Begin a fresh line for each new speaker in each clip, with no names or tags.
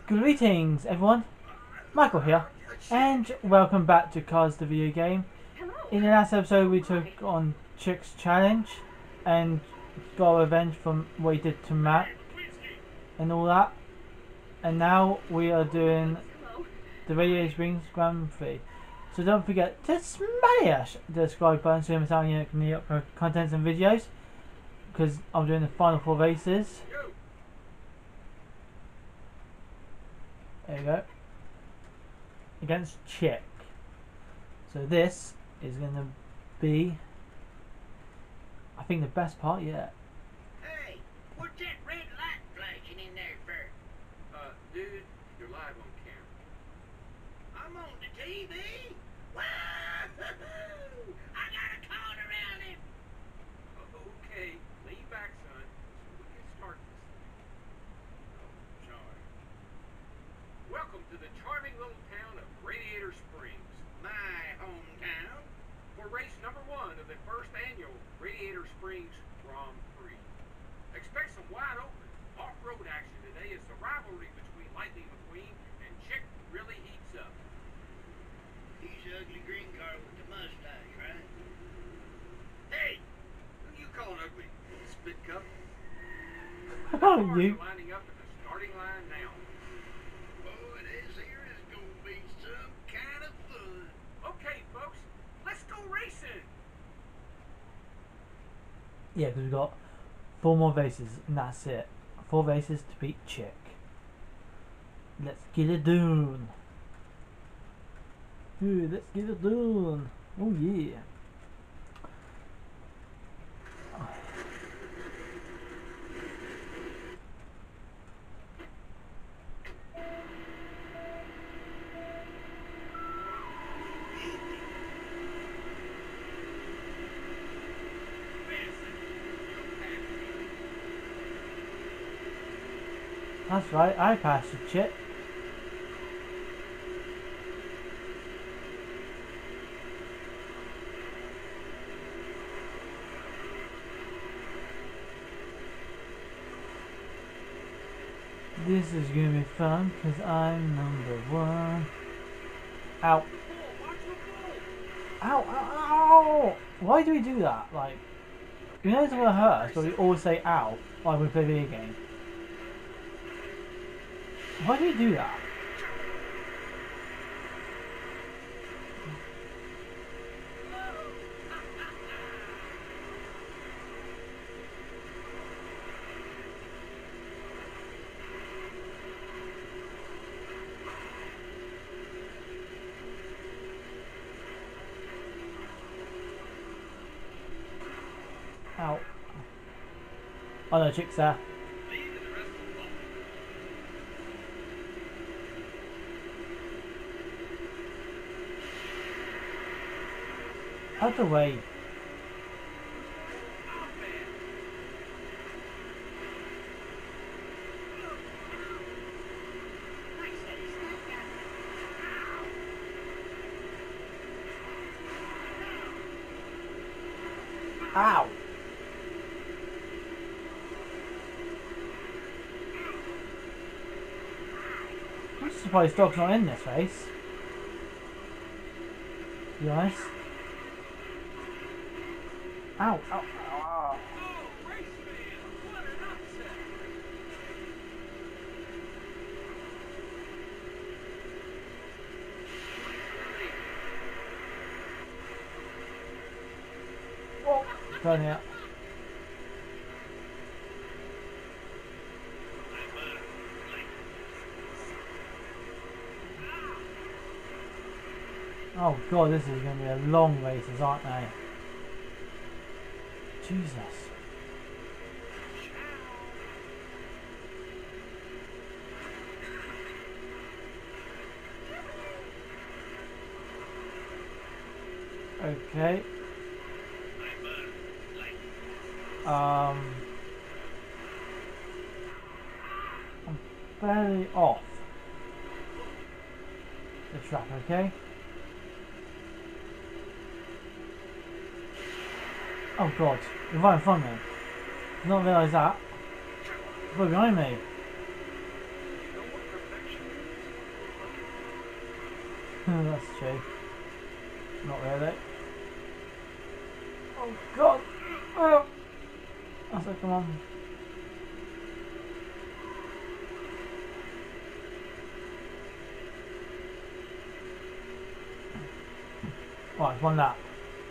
Greetings everyone, Michael here, and welcome back to Cars the Video Game. In the last episode we took on Chick's challenge and got revenge from what he did to Mac and all that. And now we are doing the Radiator Springs Grand Prix. So don't forget to smash the subscribe button so you're telling you can up for contents and videos, because I'm doing the final 4 races. There you go. Against Chick. So this is going to be, I think, the best part yet.
Hey, what's that red light flashing in there for?
Dude, you're live on camera.
I'm on the TV. Wahoo! I got a cone around him.
Okay, lean back, son, so we can start this thing. Oh, sorry. Welcome to the charming little town of Radiator Springs,
My hometown.
for race number 1 of the first annual Radiator Springs Grand Prix. Expect some wide open off-road action today as the rivalry between Lightning McQueen and Chick really heats up.
He's the ugly green car with the mustache, right?
Hey, who you calling ugly? Spit cup?
Oh,
Cars
you.
are lining up at the starting line now.
Boy, this here is gonna be some kind of fun.
Okay, folks, let's go racing.
Yeah, because we've got 4 more races and that's it. 4 races to beat Chick. Let's get it done. Dude, let's get it done. Oh yeah. That's right, I passed the Chick. This is gonna be fun because I'm number 1. Ow. Ow, ow, ow! Why do we do that? Like, we know it's gonna hurt us, but we always say ow while we play video game. Why do we do that? Ow. Oh no, Chick's there. Out the way. Ow! I'm surprised Dog's not in this race. To be honest. Ow, ow, ow.
Oh, race man, what an upset.
Whoa! Turn it. Oh god, this is going to be a long races, aren't they? Jesus. Okay. I'm barely off the track, okay? Oh god, you're right in front of me. Did not realise that. You're behind me.
You know what perfection
That's true. Not really. Oh god! Oh! I said, come on. Right, one lap.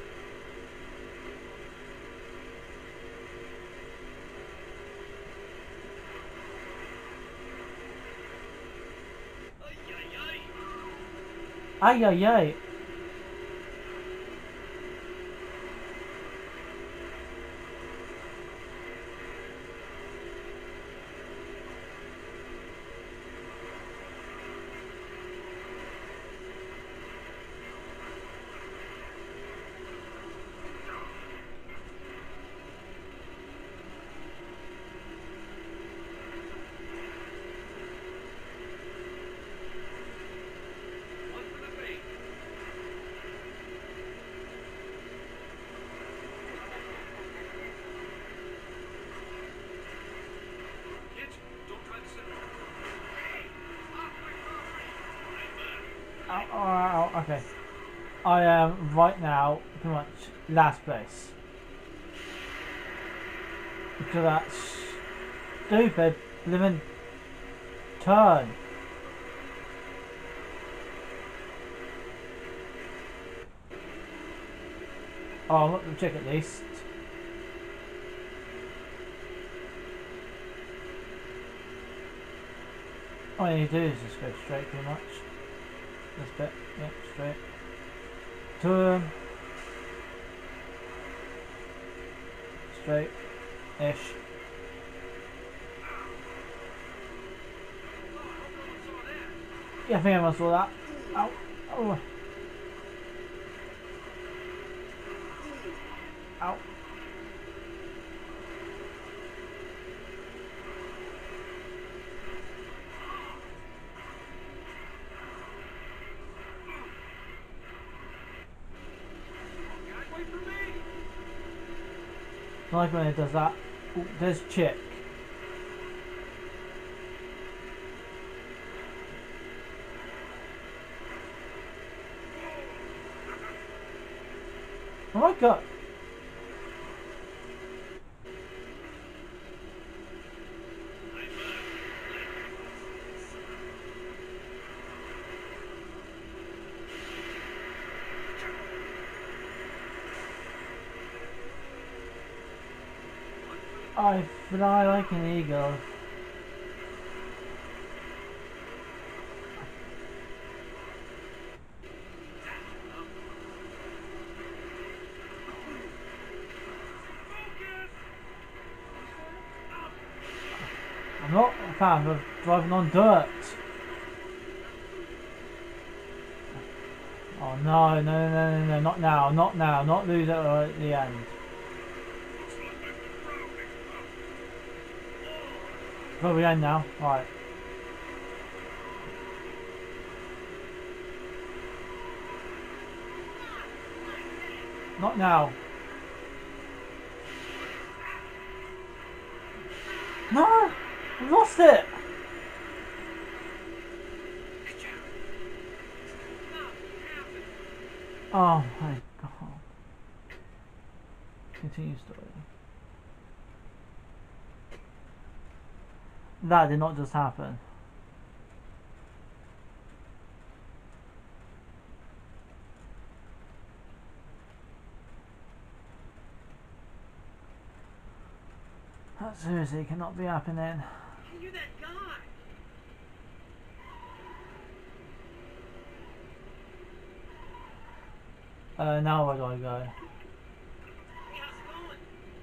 Ay ay ay.
One for the fake. Kids, don't try to sit there. Hey, off my property.
Ow, ow, ow, okay. I am right now pretty much last place. Because of that stupid living turn. Oh, I'm not gonna check at least. All you need to do is just go straight pretty much. This bit, yep, straight. Turn. Straight-ish. Yeah, I think everyone saw that. Ow. Oh. Ow.
Guys, wait for me.
I like when it does that. Ooh, there's Chick. Oh my god. I fly like an eagle. I'm not a fan of driving on dirt. Oh no, no, no, no, no, not now, not now, not lose it at the end. Go the end now, right. Not now. No! I lost it! Oh my god. Continue story. That did not just happen. That seriously cannot be happening.
Hey, you're that guy.
Now where do I go?
Hey, how's it going?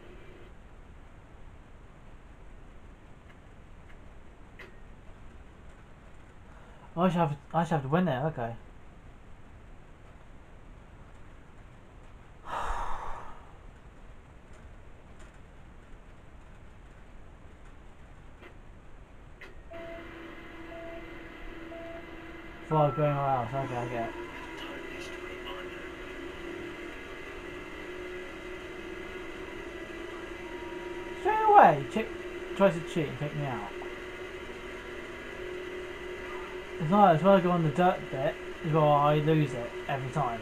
I should have to win there, okay. For going around, okay, I get it. Straight away, Chick tries to cheat and take me out. It's not, as well I go on the dirt bit, Well, I lose it every time.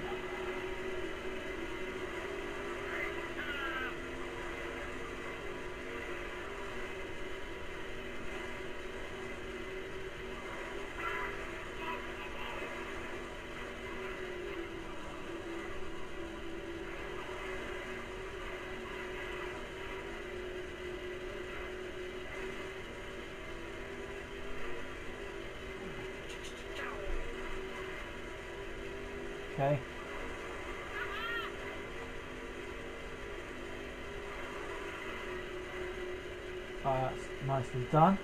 Okay. That's nicely done.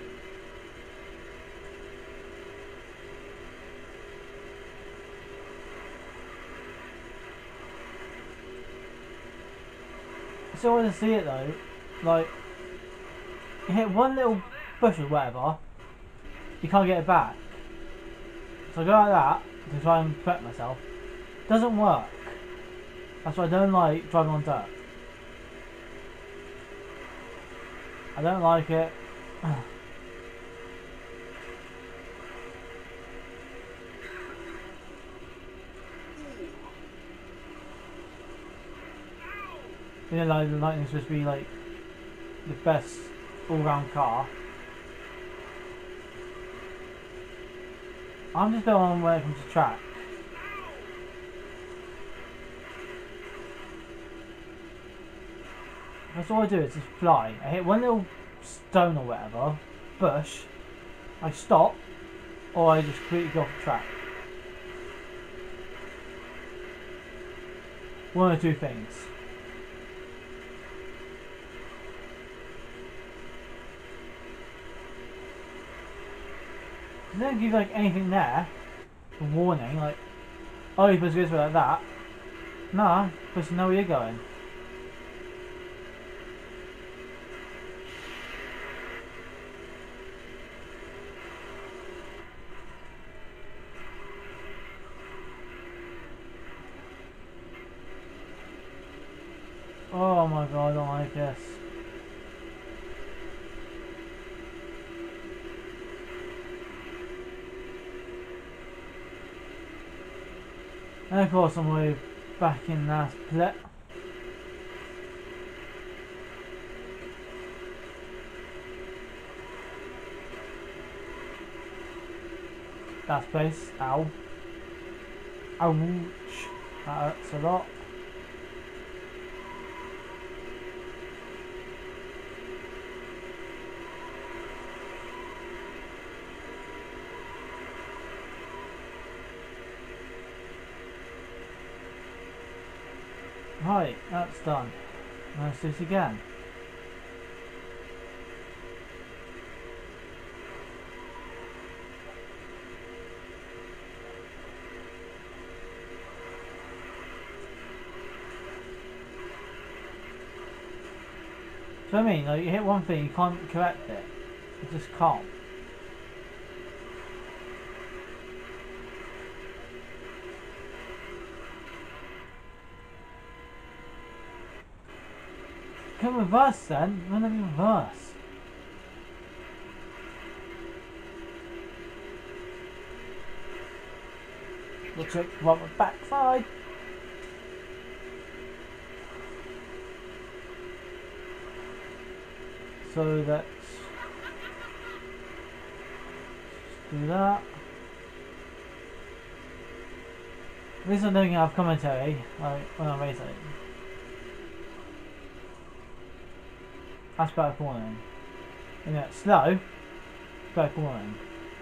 So when I see it though, like, you hit one little bush or whatever, you can't get it back. So I go like that to try and protect myself. Doesn't work. That's why I don't like driving on dirt. I don't like it. You know, like the Lightning's supposed to be like the best all-round car. I'm just going when it comes to track. That's all I do is just fly. I hit one little stone or whatever, bush, I stop, or I just completely go off the track. One or two things. They don't give like anything there, a warning, like, oh you're supposed to go through like that. Nah, you're supposed to know where you're going. Oh my god, I don't like this. And of course I'm way back in that split. That space, ow. Ouch. That hurts a lot. Right, that's done. Let's do it again. So I mean, like you hit one thing, you can't correct it. You just can't. Can reverse then? Run the reverse. We'll check what the backside. So let's do that. At least I don't have commentary like when I'm racing. That's better cornering. And yeah, slow, better cornering.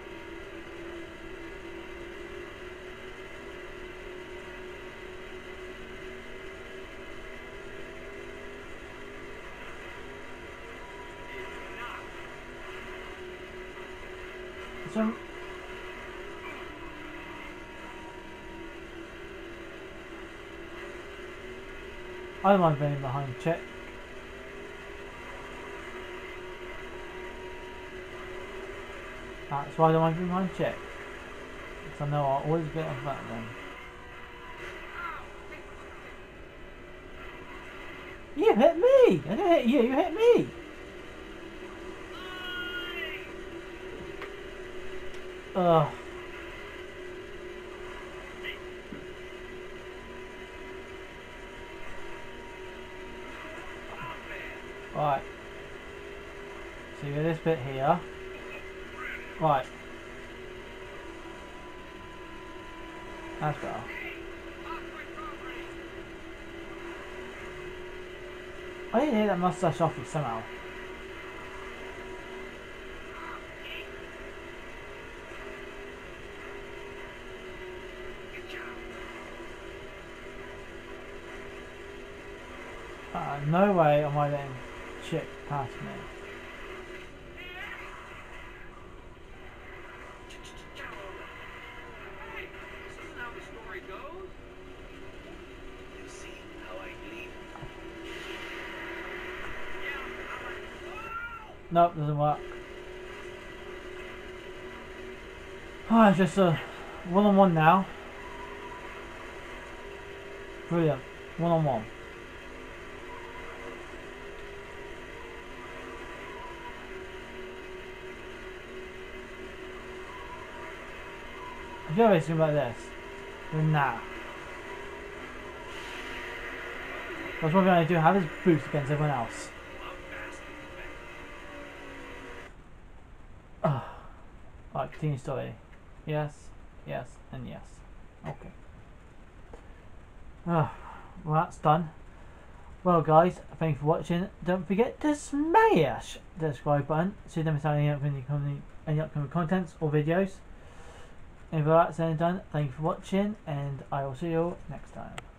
So, I don't mind being behind Chick. That's why I don't mind being behind Chick. Because I know I'll always get off that then. You hit me! I didn't hit you, you hit me! Ugh. Right. So you get this bit here. Right. That's better. I need to hit that mustache off you somehow. No way am I letting Chick pass me.
Hey, this isn't how the story goes.
You see how I bleed?
Nope, doesn't work. Oh, it's just a one-on-one now. Brilliant. One-on-one. If you're anything like this, then nah. That's what we're going to do, have his boost against everyone else. Right, continue story. Yes, yes, and yes. Okay. Well, that's done. Well guys, thank you for watching. Don't forget to smash the subscribe button so you don't miss out on any upcoming contents or videos. And with that said and done, thank you for watching, and I will see you all next time.